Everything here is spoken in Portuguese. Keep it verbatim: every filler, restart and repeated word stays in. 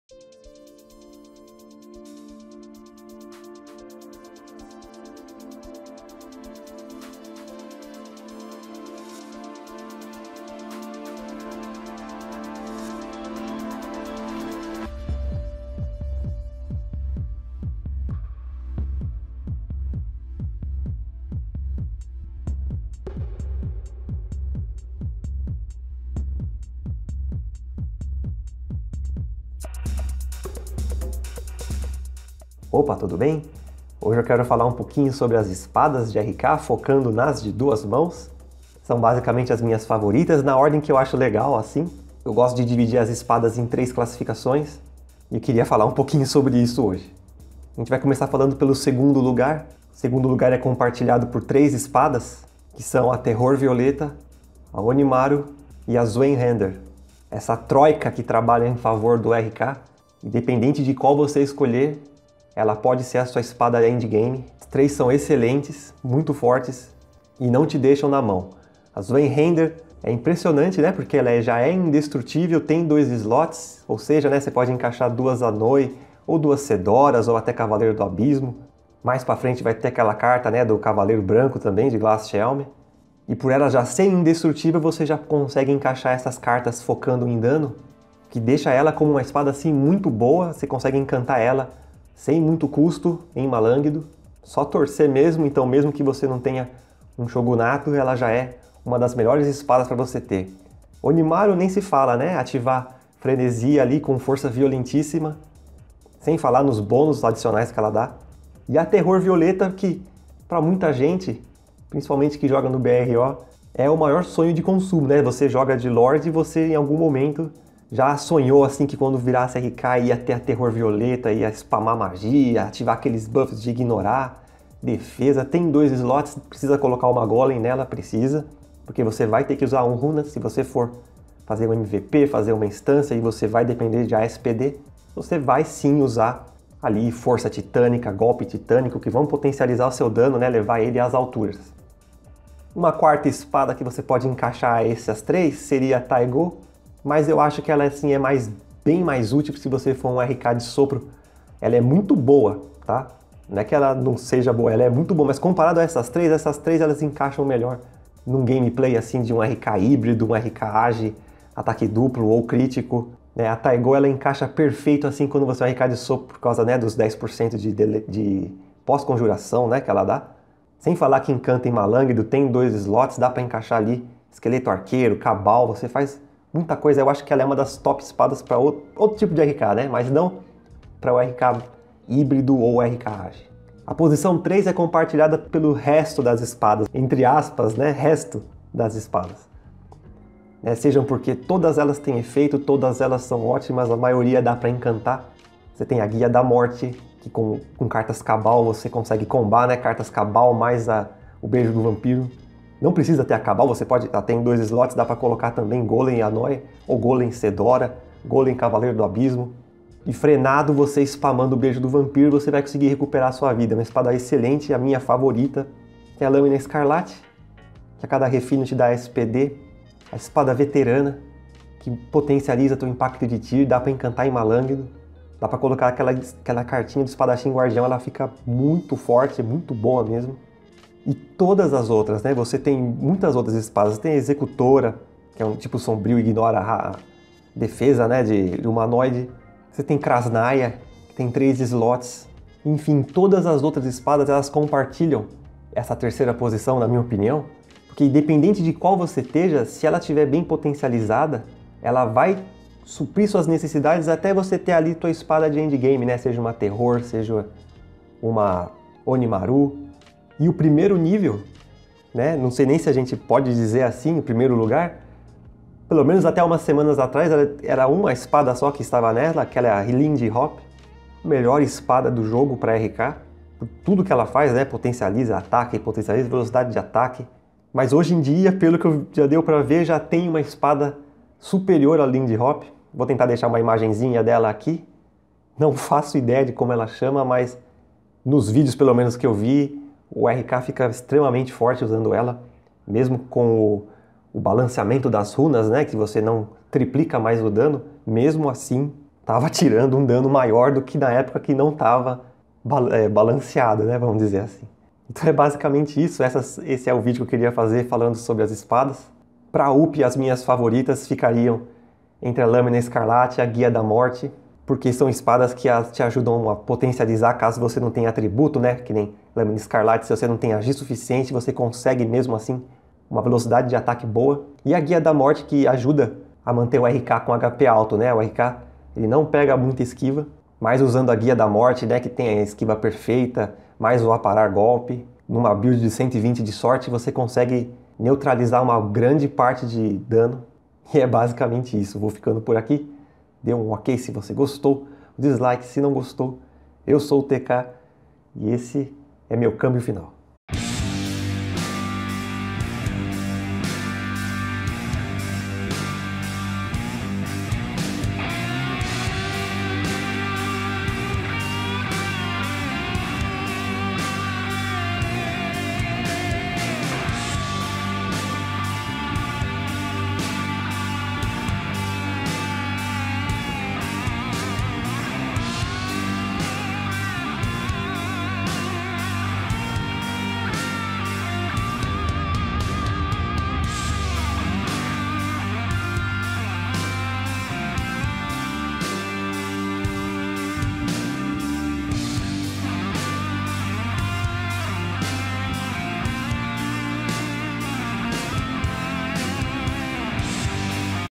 Opa, tudo bem? Hoje eu quero falar um pouquinho sobre as espadas de R K, focando nas de duas mãos. São basicamente as minhas favoritas, na ordem que eu acho legal, assim. Eu gosto de dividir as espadas em três classificações e queria falar um pouquinho sobre isso hoje. A gente vai começar falando pelo segundo lugar. O segundo lugar é compartilhado por três espadas, que são a Terror Violeta, a Onimaru e a Zweihänder. Essa troika que trabalha em favor do R K, independente de qual você escolher, ela pode ser a sua espada endgame. As três são excelentes, muito fortes e não te deixam na mão. A Zweihänder é impressionante, né? Porque ela já é indestrutível, tem dois slots, ou seja, né, você pode encaixar duas Anoi, ou duas Sedoras, ou até Cavaleiro do Abismo. Mais pra frente vai ter aquela carta, né, do Cavaleiro Branco também, de Glass-Helm. E por ela já ser indestrutível, você já consegue encaixar essas cartas focando em dano, que deixa ela como uma espada assim muito boa. Você consegue encantar ela sem muito custo em Malangdo, só torcer mesmo. Então mesmo que você não tenha um Shogunato, ela já é uma das melhores espadas para você ter. Onimaru nem se fala, né? Ativar Frenesia ali com força violentíssima, sem falar nos bônus adicionais que ela dá. E a Terror Violeta, que para muita gente, principalmente que joga no B R O, é o maior sonho de consumo, né? Você joga de Lorde e você em algum momento já sonhou assim que quando virasse R K ia ter a Terror Violeta, ia spamar magia, ativar aqueles buffs de ignorar, defesa. Tem dois slots, precisa colocar uma Golem nela, precisa, porque você vai ter que usar um runa se você for fazer um M V P, fazer uma instância e você vai depender de A S P D. Você vai sim usar ali força titânica, golpe titânico, que vão potencializar o seu dano, né? Levar ele às alturas. Uma quarta espada que você pode encaixar essas três seria a Taigo, mas eu acho que ela assim, é mais, bem mais útil se você for um R K de sopro. Ela é muito boa, tá? Não é que ela não seja boa, ela é muito boa, mas comparado a essas três, essas três elas encaixam melhor num gameplay assim de um R K híbrido, um R K age, ataque duplo ou crítico. Né? A Taigo ela encaixa perfeito assim quando você é um R K de sopro por causa, né, dos dez por cento de, de, de pós-conjuração, né, que ela dá. Sem falar que encanta em Malangdo, tem dois slots, dá pra encaixar ali esqueleto arqueiro, cabal, você faz muita coisa. Eu acho que ela é uma das top espadas para outro, outro tipo de R K, né? Mas não para o R K híbrido ou R K age. A posição três é compartilhada pelo resto das espadas, entre aspas, né? Resto das espadas. Né? Sejam porque todas elas têm efeito, todas elas são ótimas, a maioria dá para encantar. Você tem a Guia da Morte, que com, com cartas Cabal você consegue combar, né? Cartas Cabal mais a, o Beijo do Vampiro. Não precisa ter a Cabal, você pode, tá, tem dois slots, dá para colocar também Golem Anoi, ou Golem Sedora, Golem Cavaleiro do Abismo. E frenado, você spamando o Beijo do Vampiro, você vai conseguir recuperar a sua vida. É uma espada excelente, a minha favorita. Tem a Lâmina Escarlate, que a cada refino te dá S P D. A espada veterana, que potencializa teu impacto de tiro, dá para encantar em Malangdo. Dá para colocar aquela, aquela cartinha do Espadachim Guardião, ela fica muito forte, muito boa mesmo. E todas as outras, né? Você tem muitas outras espadas. Você tem a Executora, que é um tipo sombrio, ignora a defesa, né, de, de humanoide. Você tem Krasnaya, que tem três slots. Enfim, todas as outras espadas, elas compartilham essa terceira posição, na minha opinião. Porque independente de qual você esteja, se ela estiver bem potencializada, ela vai suprir suas necessidades até você ter ali tua espada de endgame, né? Seja uma Terror, seja uma Onimaru. E o primeiro nível, né? Não sei nem se a gente pode dizer assim, o primeiro lugar, pelo menos até umas semanas atrás era uma espada só que estava nela, aquela é a Hilindi Hop, a melhor espada do jogo para R K. Por tudo que ela faz, né? Potencializa ataque, potencializa velocidade de ataque. Mas hoje em dia, pelo que já deu para ver, já tem uma espada superior à Lindy Hop. Vou tentar deixar uma imagenzinha dela aqui. Não faço ideia de como ela chama, mas nos vídeos pelo menos que eu vi, o R K fica extremamente forte usando ela, mesmo com o, o balanceamento das runas, né, que você não triplica mais o dano, mesmo assim tava tirando um dano maior do que na época que não tava é, balanceado, né? Vamos dizer assim. Então é basicamente isso. Essas, esse é o vídeo que eu queria fazer falando sobre as espadas. Para U P, as minhas favoritas ficariam entre a Lâmina Escarlate e a Guia da Morte, porque são espadas que te ajudam a potencializar caso você não tenha atributo, né? Que nem Lâmina Escarlate, se você não tem agir suficiente, você consegue mesmo assim uma velocidade de ataque boa. E a Guia da Morte, que ajuda a manter o R K com H P alto, né? O R K, ele não pega muita esquiva, mas usando a Guia da Morte, né? Que tem a esquiva perfeita, mais o aparar golpe, numa build de cento e vinte de sorte, você consegue neutralizar uma grande parte de dano. E é basicamente isso. Vou ficando por aqui. Dê um ok se você gostou, dislike se não gostou. Eu sou o T K e esse é meu câmbio final.